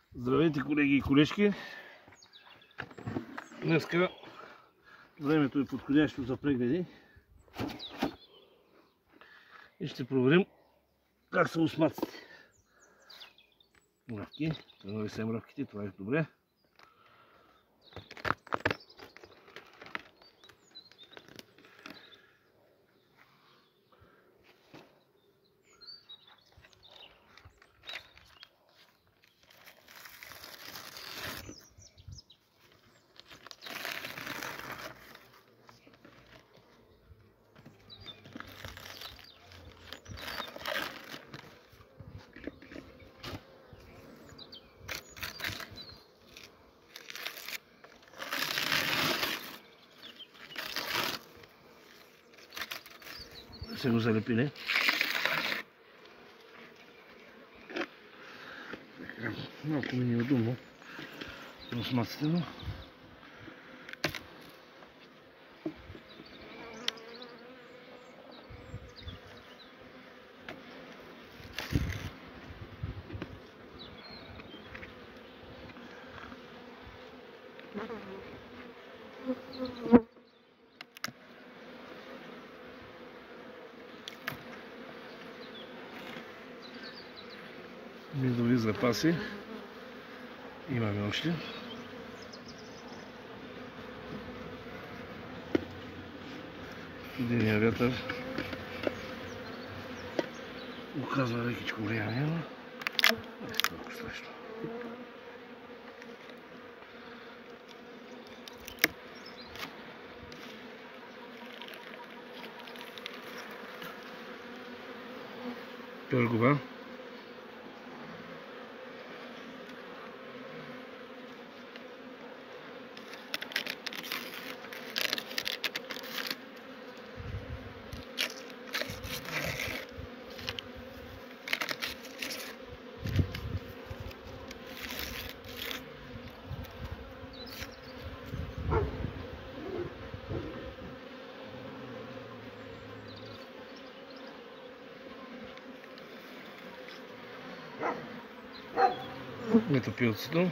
Здравейте, колеги и колежки! Днеска времето е подходящо за прегледи и ще проверим как са осмаците. Мравки, тръгнали са мравките, това е добре. Се го залепили. Малко ми е удобно да осмаците, но медови запаси имаме още. Студения вятър оказва лекичко влияние, но не е толкова страшно. Пергова. Метопилцето.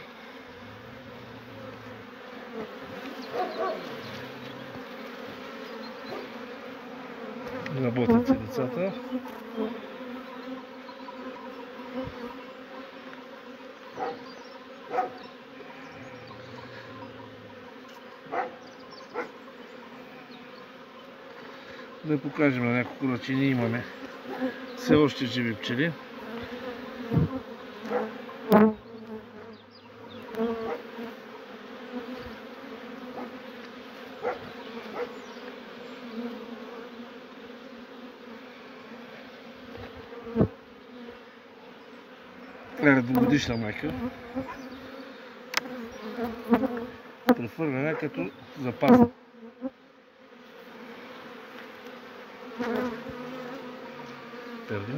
Работят си децата. Да покажем на няколко начини. Имаме все още живи пчели. Гледа двугодишна майка. Прехвърлена като запас. Перди.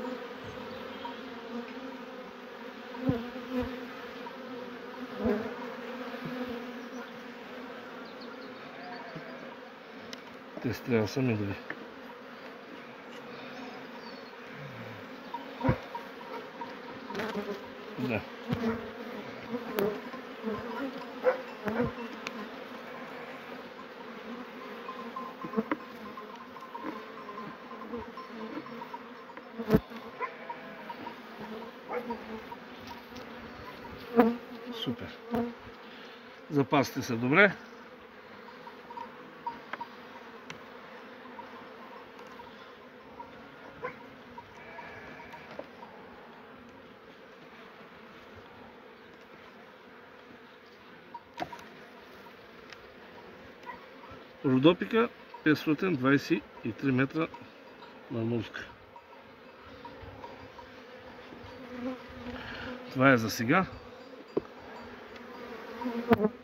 Те трябва да са медови. Да. Супер. Запасите са добре. Родопика 523 метра мърмурска. Това е за сега.